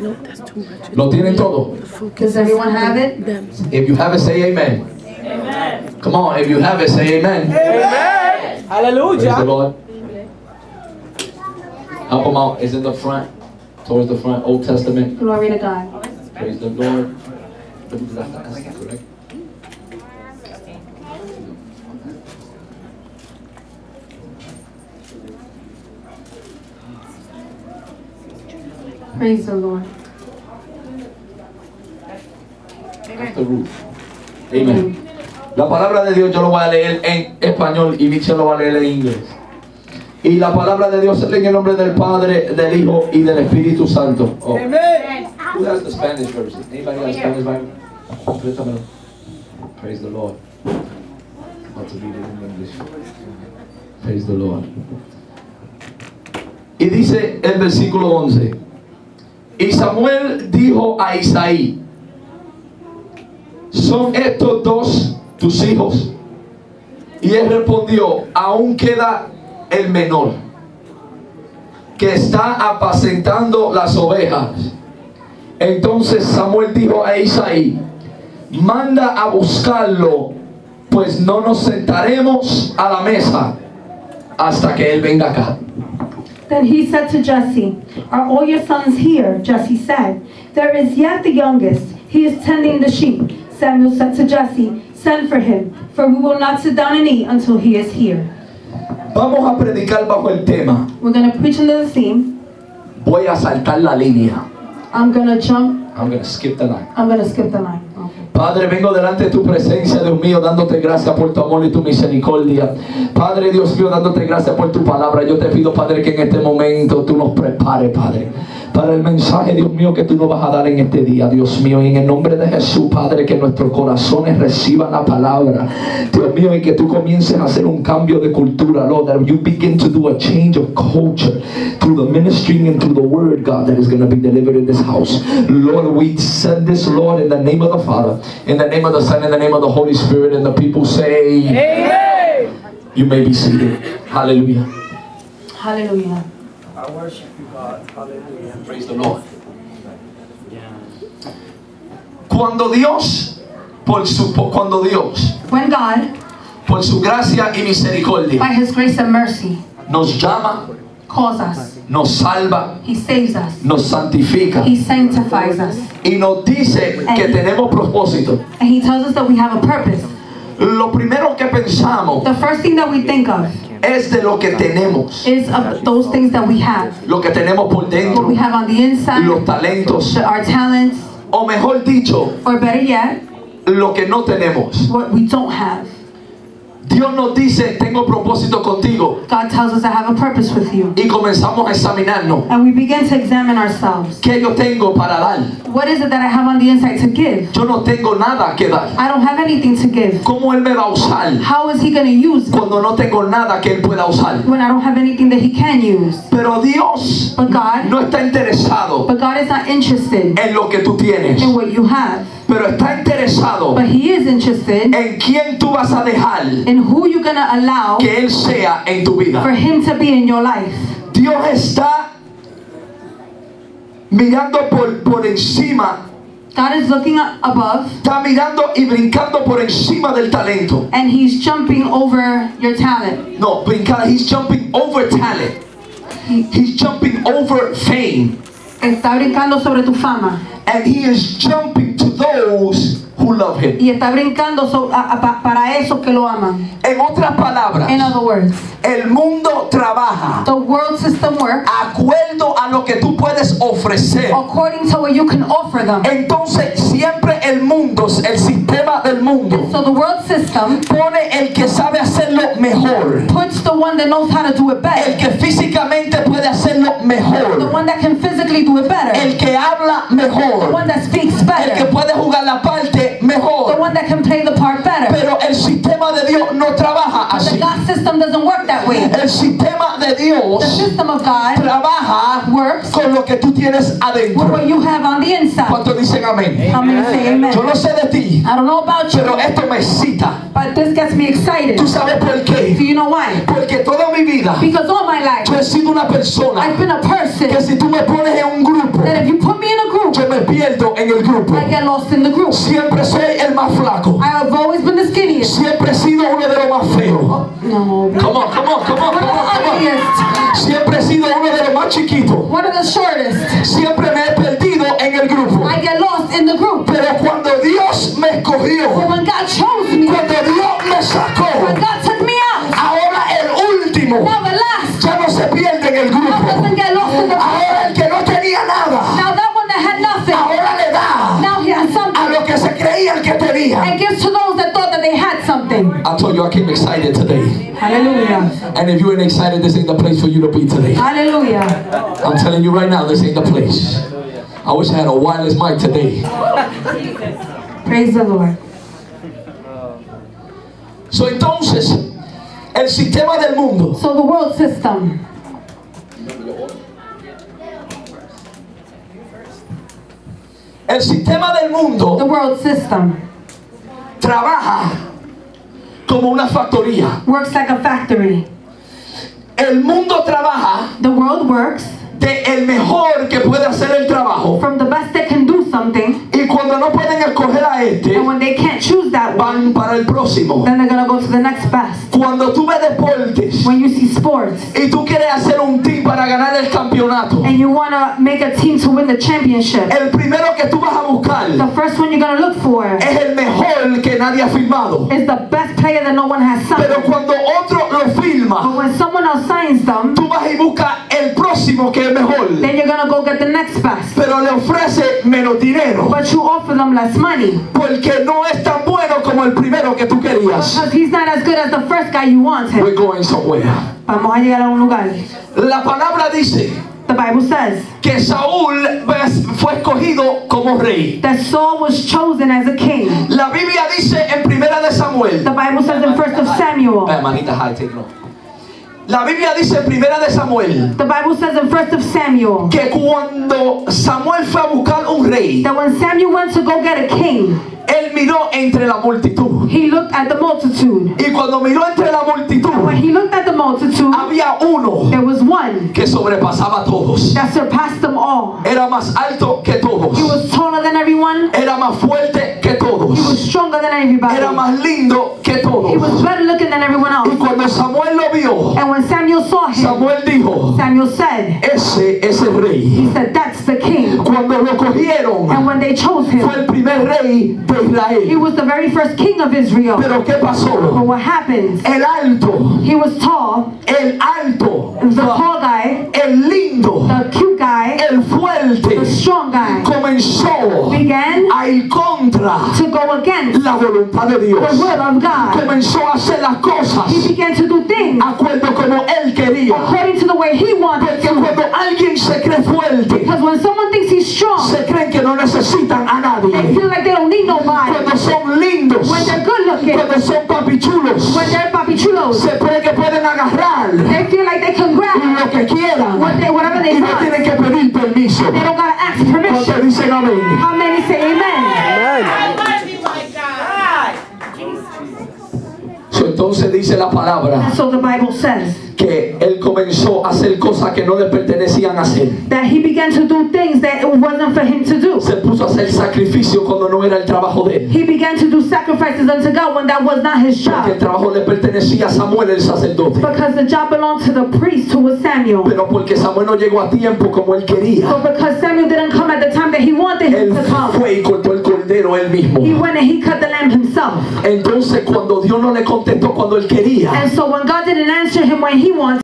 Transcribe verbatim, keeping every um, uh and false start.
¿Lo tienen todo? Does everyone have it? If you have it, say amen. Amen. Come on, if you have it, say amen. Amen. Hallelujah. Praise the Lord. Help them out. It's in the front, towards the front, Old Testament. Glory to God. Praise the Lord. Correct? Praise the Lord. After Ruth. Amen. La palabra de Dios yo lo voy a leer en español y Michelle lo va a leer en inglés. Y la palabra de Dios es en el nombre del Padre, del Hijo y del Espíritu Santo. Oh. Amen. Who has the Spanish version? Anybody got a Spanish Bible? Prétamelo. Praise the Lord. About to read it in English. Praise the Lord. Y dice el versículo once. Y Samuel dijo a Isaí: ¿son estos dos tus hijos? Y él respondió: aún queda el menor, que está apacentando las ovejas. Entonces Samuel dijo a Isaí: manda a buscarlo, pues no nos sentaremos a la mesa hasta que él venga acá. Then he said to Jesse, are all your sons here? Jesse said, there is yet the youngest. He is tending the sheep. Samuel said to Jesse, send for him, for we will not sit down and eat until he is here. Vamos a predicar bajo el tema. We're going to preach under the theme. Voy a saltar la línea. I'm going to jump. I'm going to skip the line. I'm going to skip the line. Okay. Padre, vengo delante de tu presencia, Dios mío, dándote gracias por tu amor y tu misericordia. Padre, Dios mío, dándote gracias por tu palabra. Yo te pido, Padre, que en este momento tú nos prepares, Padre, para el mensaje, Dios mío, que tú nos vas a dar en este día, Dios mío. Y en el nombre de Jesús, Padre, que nuestros corazones reciban la palabra, Dios mío, y que tú comiences a hacer un cambio de cultura, Lord, that you begin to do a change of culture through the ministry and through the word, God, that is going to be delivered in this house. Lord, we send this, Lord, in the name of the Father, in the name of the Son, in the name of the Holy Spirit, and the people say, amen. You may be seated. Hallelujah. Hallelujah. I worship you, God. Hallelujah. Praise the Lord. Cuando Dios, por su, por, cuando Dios, When God, por su gracia y misericordia, by his grace and mercy, nos llama, calls us, nos salva, he saves us, nos santifica he sanctifies us, y nos dice que tenemos propósito. and he tells us that we have a purpose. Lo primero que pensamos The first thing that we think of es de lo que tenemos, is of those things that we have, lo que tenemos por what dentro, we have on the inside, los talentos, the- our talents, o mejor dicho, or better yet, lo que no tenemos. what we don't have. Dios nos dice, tengo propósito contigo, God tells us I have a purpose with you. y comenzamos a examinarnos. And we begin to examine ourselves. ¿Qué yo tengo para dar? What is it that I have on the inside to give? Yo no tengo nada que dar. I don't have anything to give. ¿Cómo Él me va a usar How is he going to use it cuando no tengo nada que Él pueda usar? when I don't have anything that he can use? Pero Dios But God, no está interesado but God is not interested en lo que tú tienes, in what you have. pero está interesado But he is interested en quién tú vas a dejar in who you're going to allow que Él sea en tu for vida. him to be in your life. Dios está mirando por, por encima, God is looking up above está mirando y brincando por encima del talento. and he's jumping over your talent. No, brincar, he's jumping over talent. He He's jumping over fame. está brincando sobre tu fama And he is jumping to those who love him. y está brincando so- a- a- pa- para esos que lo aman. En otras palabras, In other words, el mundo trabaja the world system works acuerdo a lo que tú puedes ofrecer. according to what you can offer them. Entonces siempre el mundo, el sistema del mundo, So the world system pone el que sabe hacerlo mejor, puts the one that knows how to do it el better, que físicamente puede hacerlo the mejor, one that can physically do it better, el que habla the mejor, one that speaks el que better, puede jugar la parte the mejor. one that can play the part better. Pero el sistema de Dios no trabaja But the así. God system doesn't work that way. El sistema de The Dios system of God trabaja works con lo que tú tienes with adentro. what you have on the inside. ¿Cuántos dicen amén? How many say amen? Yo no sé de ti, I don't know about you, pero esto me excita. but this gets me excited. ¿Tú sabes por Do qué? you know why? Porque toda mi vida Because all my life, yo he sido una persona I've been a person que si tú me pones en un grupo, that if you put me in a group, pierdo en el grupo. I get lost in the group. Siempre soy el más flaco. I have always been the skinniest. Siempre he sido uno de los más feos. No. Come on, come on, come on, One come of on, the come on. ugliest. Siempre he sido uno de los más chiquitos. One of the shortest. Siempre me he perdido en el grupo. I get lost in the group. Pero cuando Dios me But escogió, when God chose me, cuando Dios me sacó, when God took me out, ahora el último now the last, ya no se pierde en el now grupo. doesn't get lost in the group. Ahora el que no tenía nada, Now that one that had nothing, ahora le da now he has a something. lo que se creían que tenía. And gives to those that thought that they had something. I told you I came excited today. Hallelujah. And if you ain't excited, this ain't the place for you to be today. Hallelujah. I'm telling you right now, this ain't the place. I wish I had a wireless mic today. Praise the Lord. So, entonces, el sistema del mundo So the world system, el sistema del the mundo world system trabaja como una factoría. works like a factory. El mundo trabaja The world works de el mejor que puede hacer el trabajo, from the best that can do something, y cuando no pueden escoger a este, and when they can't choose that one, van para el próximo. then they're gonna go to the next best. Cuando tú ves deportes When you see sports y tú quieres hacer un team para ganar el campeonato, and you wanna make a team to win the championship, el primero que tú vas a buscar the first one you're gonna look for es el mejor que nadie ha firmado. is the best player that no one has Pero signed. cuando otro lo But firma, when someone else signs them, tú vas y buscas el próximo que es mejor, then you're gonna go get the next best. pero le ofrece menos dinero But you offer them less money porque no es tan bueno como el primero que tú querías. because he's not as good as the first guy you wanted. We're going somewhere. Vamos a llegar a un lugar. La palabra dice The Bible says que Saúl ves, fue escogido como rey. that Saul was chosen as a king. La Biblia dice en Primera de Samuel, The Bible says in First of Samuel. Eh, manita, high, take no. La Biblia dice en Primera de Samuel The Bible says in First of Samuel que cuando Samuel fue a buscar un rey, that when Samuel went to go get a king, él miró entre la multitud. he looked at the multitude. Y cuando miró entre la multitud, When he looked at the multitude, había uno there was one que sobrepasaba a todos. that surpassed them all. Era más alto que todos. He was taller than everyone. Era más fuerte que He todos. was stronger than everybody. Era más lindo que He was todos. better looking than everyone Y else. cuando Samuel lo vio, And when Samuel saw him, Samuel dijo, Samuel said, ese es el he rey. said, that's the king. Cuando lo And cogieron, when they chose fue him, el primer rey de he Israel. was the very first king of Israel. Pero ¿qué But pasó? what happened? El alto, He was tall, el alto, the tall guy, el lindo, the cute guy, el fuerte, the strong guy, comenzó began a ir contra to go against la voluntad de the Dios. will of God. Comenzó a hacer las cosas He began to do things acuerdo como él quería. according to the way he wanted Porque to. cuando alguien se cree fuerte, Because when someone thinks he's strong, se creen que no necesitan a they nadie. feel like they don't need nobody. Cuando son lindos, When they're good looking, cuando son papichulos, when they're papi chulos, se cree que pueden agarrar they feel like they can grab lo que quieran what they, whatever they y no want. tienen que pedir permiso. They don't gotta ask Cuando permission. dicen amén. How many say amen? So, entonces dice la palabra So the Bible says que él comenzó a hacer cosas que no le pertenecían a hacer. that he began to do things that it wasn't for him to do. Se puso a hacer sacrificio cuando no era el trabajo de él. He began to do sacrifices unto God when that was not his Porque el job. trabajo le pertenecía a Samuel el sacerdote. Because the job belonged to the priest who was Samuel. Pero porque Samuel no llegó a tiempo como él quería, But because Samuel didn't come at the time that he wanted él him to come, fue y cortó el cordero él mismo. he went and he cut the lamb himself. Entonces cuando Dios no le contestó cuando él quería, And so when God didn't answer him when he wanted,